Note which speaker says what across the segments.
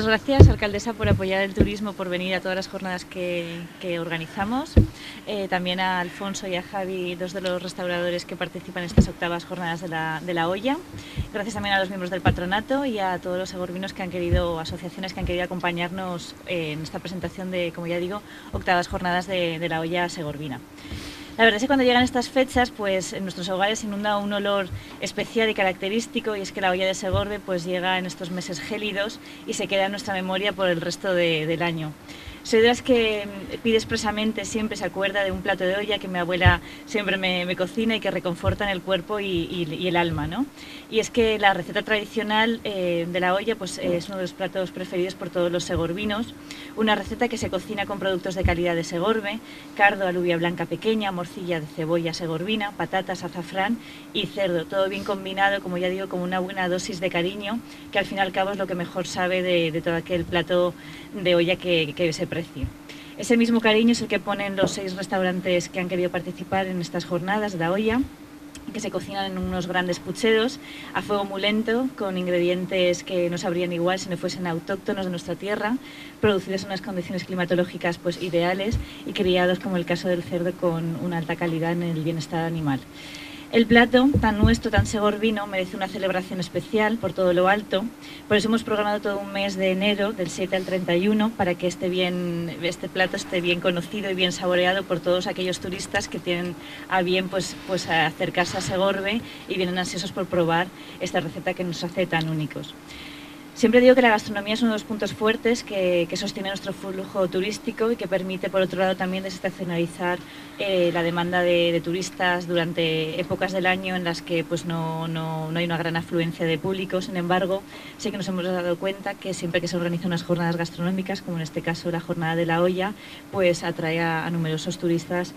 Speaker 1: Muchas gracias, alcaldesa, por apoyar el turismo, por venir a todas las jornadas que organizamos. También a Alfonso y a Javi, dos de los restauradores que participan en estas octavas jornadas de la olla. Gracias también a los miembros del patronato y a todos los segorvinos que han querido, asociaciones que han querido acompañarnos en esta presentación de, como ya digo, octavas jornadas de la olla segorbina. La verdad es que cuando llegan estas fechas, pues en nuestros hogares inunda un olor especial y característico, y es que la olla de Segorbe pues llega en estos meses gélidos y se queda en nuestra memoria por el resto del año. Soy de las que pide expresamente, siempre se acuerda de un plato de olla que mi abuela siempre me cocina y que reconforta en el cuerpo y el alma, ¿no? Y es que la receta tradicional de la olla pues, es uno de los platos preferidos por todos los segorvinos. Una receta que se cocina con productos de calidad de Segorbe: cardo, alubia blanca pequeña, morcilla de cebolla segorbina, patatas, azafrán y cerdo. Todo bien combinado, como ya digo, con una buena dosis de cariño, que al fin y al cabo es lo que mejor sabe de todo aquel plato de olla que se precie. Ese mismo cariño es el que ponen los 6 restaurantes que han querido participar en estas jornadas de la olla, que se cocinan en unos grandes pucheros a fuego muy lento, con ingredientes que no sabrían igual si no fuesen autóctonos de nuestra tierra, producidos en unas condiciones climatológicas pues ideales y criados, como el caso del cerdo, con una alta calidad en el bienestar animal. El plato, tan nuestro, tan segorbino, merece una celebración especial por todo lo alto. Por eso hemos programado todo un mes de enero, del 7 al 31, para que este plato esté bien conocido y bien saboreado por todos aquellos turistas que tienen a bien pues acercarse a Segorbe y vienen ansiosos por probar esta receta que nos hace tan únicos. Siempre digo que la gastronomía es uno de los puntos fuertes que sostiene nuestro flujo turístico y que permite, por otro lado, también desestacionalizar la demanda de turistas durante épocas del año en las que pues, no hay una gran afluencia de público. Sin embargo, sí que nos hemos dado cuenta que siempre que se organizan unas jornadas gastronómicas, como en este caso la jornada de la olla, pues atrae a numerosos turistas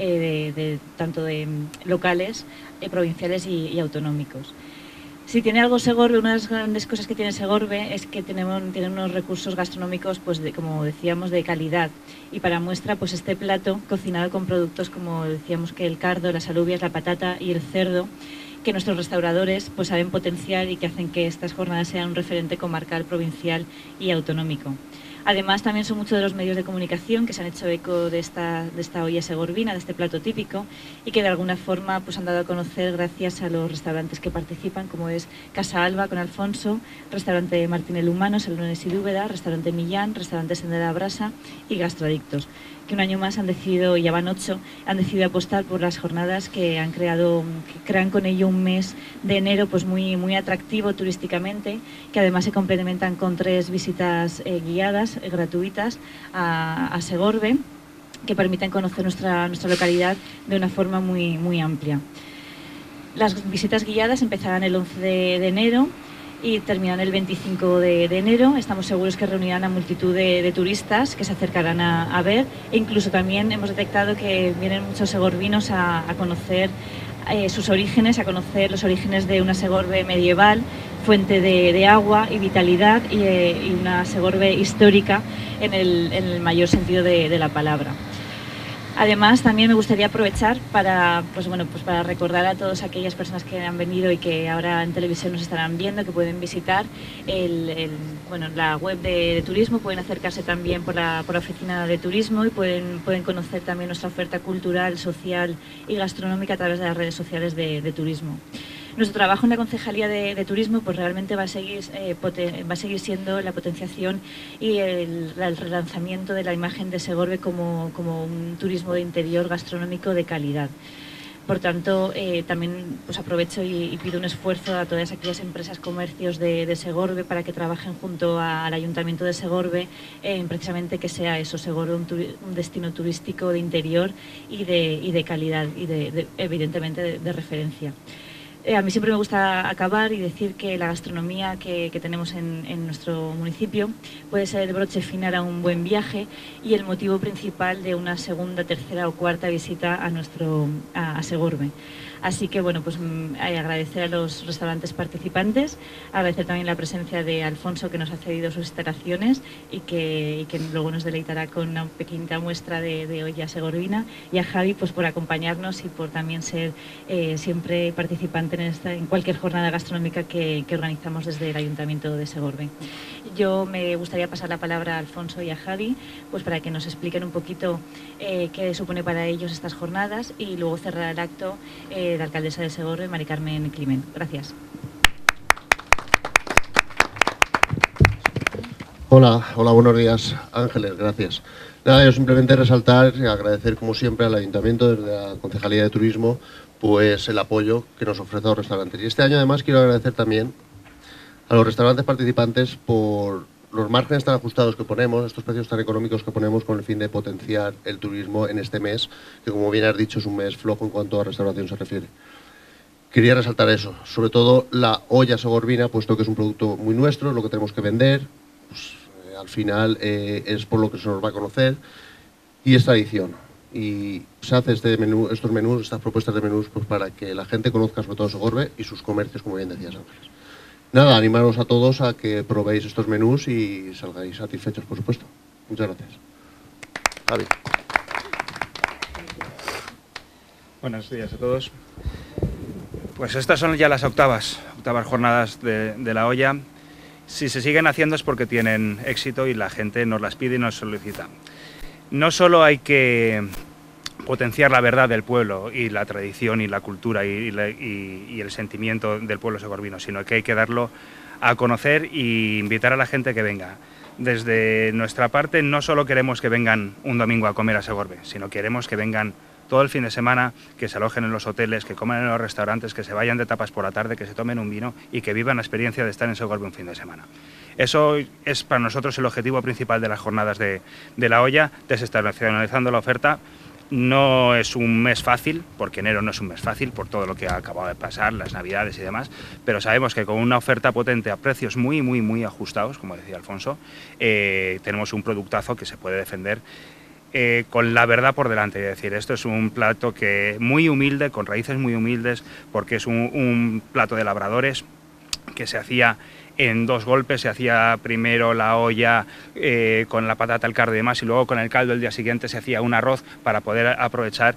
Speaker 1: tanto de locales, provinciales y autonómicos. Si tiene algo Segorbe, una de las grandes cosas que tiene Segorbe es que tiene unos recursos gastronómicos, pues como decíamos, de calidad. Y para muestra, pues este plato cocinado con productos, como decíamos, que el cardo, las alubias, la patata y el cerdo, que nuestros restauradores pues saben potenciar y que hacen que estas jornadas sean un referente comarcal, provincial y autonómico. Además, también son muchos de los medios de comunicación que se han hecho eco de esta olla segorbina, de este plato típico, y que de alguna forma pues, han dado a conocer gracias a los restaurantes que participan, como es Casa Alba con Alfonso, Restaurante Martín Humano, Salones y Dúbeda, Restaurante Millán, Restaurante Sendera Brasa y Gastrodictos, que un año más han decidido, ya van 8, han decidido apostar por las jornadas que crean con ello un mes de enero pues muy atractivo turísticamente, que además se complementan con 3 visitas guiadas gratuitas a Segorbe, que permiten conocer nuestra localidad de una forma muy amplia. Las visitas guiadas empezarán el 11 de enero y terminan el 25 de enero. Estamos seguros que reunirán a multitud de turistas que se acercarán a ver, e incluso también hemos detectado que vienen muchos segorvinos a conocer sus orígenes, a conocer los orígenes de una Segorbe medieval, fuente de agua y vitalidad, y una Segorbe histórica en el mayor sentido de la palabra. Además, también me gustaría aprovechar para recordar a todas aquellas personas que han venido y que ahora en televisión nos estarán viendo, que pueden visitar la web de turismo, pueden acercarse también por la oficina de turismo y pueden conocer también nuestra oferta cultural, social y gastronómica a través de las redes sociales de turismo. Nuestro trabajo en la Concejalía de Turismo pues realmente va a seguir siendo la potenciación y el relanzamiento de la imagen de Segorbe como un turismo de interior gastronómico de calidad. Por tanto, también pues aprovecho y pido un esfuerzo a todas aquellas empresas, comercios de Segorbe para que trabajen junto al Ayuntamiento de Segorbe precisamente que sea eso, Segorbe un destino turístico de interior y de calidad y evidentemente de referencia. A mí siempre me gusta acabar y decir que la gastronomía que tenemos en nuestro municipio puede ser el broche final a un buen viaje y el motivo principal de una segunda, tercera o cuarta visita a Segorbe. Así que, bueno, pues agradecer a los restaurantes participantes, agradecer también la presencia de Alfonso, que nos ha cedido sus instalaciones y que luego nos deleitará con una pequeñita muestra de olla segorbina, y a Javi, pues por acompañarnos y por también ser siempre participante en cualquier jornada gastronómica que organizamos desde el Ayuntamiento de Segorbe. Yo me gustaría pasar la palabra a Alfonso y a Javi, pues para que nos expliquen un poquito qué supone para ellos estas jornadas, y luego cerrar el acto la alcaldesa de Segorbe, Mari Carmen Climent. Gracias.
Speaker 2: Hola, buenos días, Ángeles, gracias. Nada, yo simplemente resaltar y agradecer como siempre al Ayuntamiento, desde la Concejalía de Turismo, pues el apoyo que nos ofrece a los restaurantes. Y este año además quiero agradecer también a los restaurantes participantes por los márgenes tan ajustados que ponemos, estos precios tan económicos que ponemos, con el fin de potenciar el turismo en este mes, que como bien has dicho es un mes flojo en cuanto a restauración se refiere. Quería resaltar eso, sobre todo la olla segorbina, puesto que es un producto muy nuestro, es lo que tenemos que vender, pues, al final es por lo que se nos va a conocer, y es tradición. Y se hace estos menús, estas propuestas de menús, pues para que la gente conozca sobre todo Segorbe y sus comercios, como bien decías, Ángeles. Nada, animaros a todos a que probéis estos menús y salgáis satisfechos, por supuesto. Muchas gracias. Javi.
Speaker 3: Buenos días a todos. Pues estas son ya las octavas jornadas de la olla. Si se siguen haciendo es porque tienen éxito y la gente nos las pide y nos solicita. No solo hay que potenciar la verdad del pueblo y la tradición y la cultura y el sentimiento del pueblo segorbino, sino que hay que darlo a conocer e invitar a la gente que venga. Desde nuestra parte no solo queremos que vengan un domingo a comer a Segorbe, sino queremos que vengan todo el fin de semana, que se alojen en los hoteles, que coman en los restaurantes, que se vayan de tapas por la tarde, que se tomen un vino y que vivan la experiencia de estar en Segorbe un fin de semana. Eso es para nosotros el objetivo principal de las jornadas de la olla, desestacionalizando la oferta. No es un mes fácil, porque enero no es un mes fácil por todo lo que ha acabado de pasar, las navidades y demás, pero sabemos que con una oferta potente a precios muy ajustados, como decía Alfonso, tenemos un productazo que se puede defender con la verdad por delante. Es decir, esto es un plato muy humilde, con raíces muy humildes, porque es un plato de labradores que se hacía en 2 golpes. Se hacía primero la olla con la patata, el caldo y demás, y luego con el caldo el día siguiente se hacía un arroz para poder aprovechar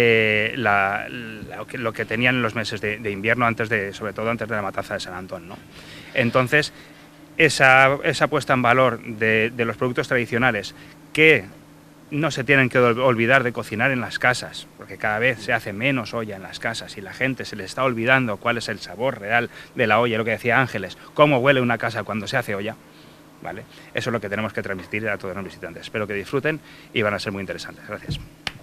Speaker 3: lo que tenían en los meses de invierno, sobre todo antes de la matanza de San Antón, ¿no? Entonces, esa puesta en valor de los productos tradicionales, que no se tienen que olvidar de cocinar en las casas, porque cada vez se hace menos olla en las casas y la gente se le está olvidando cuál es el sabor real de la olla, lo que decía Ángeles, cómo huele una casa cuando se hace olla, ¿vale? Eso es lo que tenemos que transmitir a todos los visitantes. Espero que disfruten y van a ser muy interesantes. Gracias.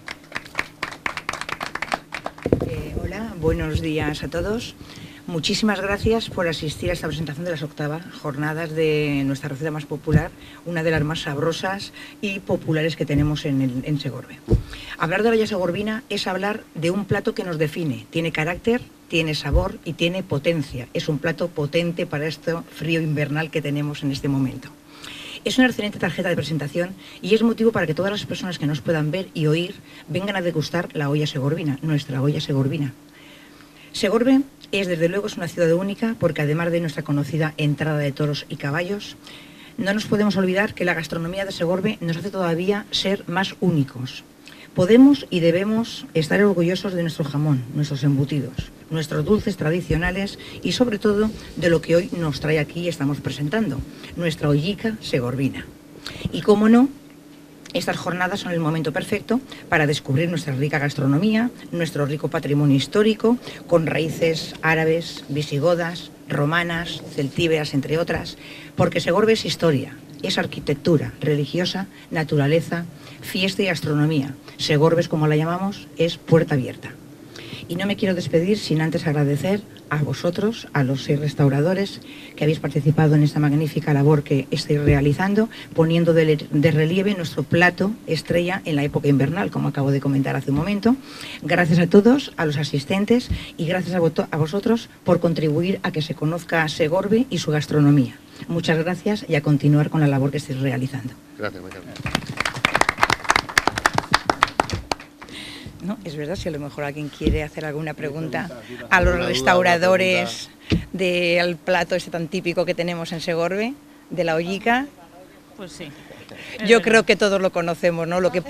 Speaker 4: Hola, buenos días a todos. Muchísimas gracias por asistir a esta presentación de las octavas jornadas de nuestra receta más popular, una de las más sabrosas y populares que tenemos en Segorbe. Hablar de la olla segorbina es hablar de un plato que nos define, tiene carácter, tiene sabor y tiene potencia. Es un plato potente para este frío invernal que tenemos en este momento. Es una excelente tarjeta de presentación y es motivo para que todas las personas que nos puedan ver y oír vengan a degustar la olla segorbina, nuestra olla segorbina. Segorbe desde luego es una ciudad única, porque además de nuestra conocida entrada de toros y caballos, no nos podemos olvidar que la gastronomía de Segorbe nos hace todavía ser más únicos. Podemos y debemos estar orgullosos de nuestro jamón, nuestros embutidos, nuestros dulces tradicionales y sobre todo de lo que hoy nos trae aquí y estamos presentando, nuestra ollica segorbina. Y cómo no, estas jornadas son el momento perfecto para descubrir nuestra rica gastronomía, nuestro rico patrimonio histórico, con raíces árabes, visigodas, romanas, celtíberas, entre otras, porque Segorbe es historia, es arquitectura religiosa, naturaleza, fiesta y gastronomía. Segorbe, como la llamamos, es puerta abierta. Y no me quiero despedir sin antes agradecer a vosotros, a los 6 restauradores que habéis participado en esta magnífica labor que estáis realizando, poniendo de relieve nuestro plato estrella en la época invernal, como acabo de comentar hace un momento. Gracias a todos, a los asistentes, y gracias a vosotros por contribuir a que se conozca Segorbe y su gastronomía. Muchas gracias y a continuar con la labor que estáis realizando.
Speaker 2: Gracias, María.
Speaker 4: ¿no? Es verdad, si a lo mejor alguien quiere hacer alguna pregunta a los restauradores del plato este tan típico que tenemos en Segorbe, de la ollica.
Speaker 1: Pues sí.
Speaker 4: Yo creo que todos lo conocemos, ¿no? Lo que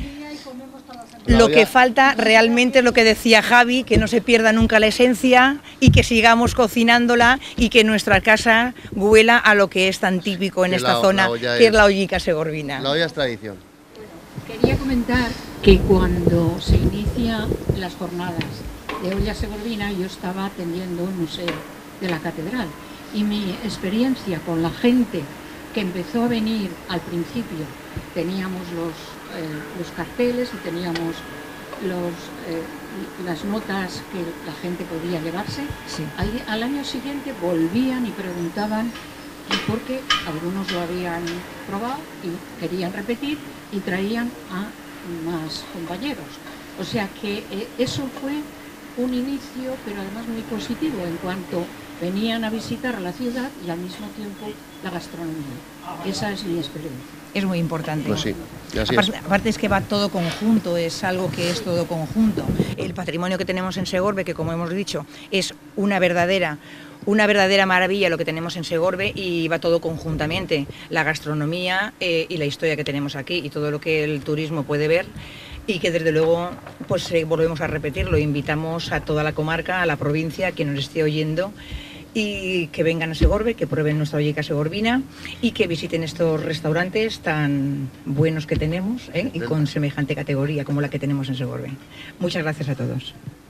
Speaker 4: falta realmente es lo que decía Javi, que no se pierda nunca la esencia y que sigamos cocinándola y que nuestra casa huela a lo que es tan típico en esta zona, que es la ollica segorbina.
Speaker 2: La olla es tradición.
Speaker 5: Quería comentar que cuando se inician las jornadas de olla segorbina, yo estaba atendiendo el museo de la catedral y mi experiencia con la gente que empezó a venir al principio, teníamos los carteles y teníamos las notas que la gente podía llevarse.
Speaker 4: Sí.
Speaker 5: Al año siguiente volvían y preguntaban, porque algunos lo habían probado y querían repetir y traían a más compañeros. O sea que eso fue un inicio, pero además muy positivo, en cuanto venían a visitar la ciudad y al mismo tiempo la gastronomía. Esa es mi experiencia.
Speaker 4: Es muy importante.
Speaker 2: Pues sí, así
Speaker 4: Aparte es que va todo conjunto, es algo que es todo conjunto. El patrimonio que tenemos en Segorbe, que como hemos dicho, es una verdadera maravilla lo que tenemos en Segorbe, y va todo conjuntamente, la gastronomía y la historia que tenemos aquí y todo lo que el turismo puede ver, y que desde luego pues volvemos a repetirlo, invitamos a toda la comarca, a la provincia, que nos esté oyendo, y que vengan a Segorbe, que prueben nuestra ollica segorbina y que visiten estos restaurantes tan buenos que tenemos y con semejante categoría como la que tenemos en Segorbe. Muchas gracias a todos.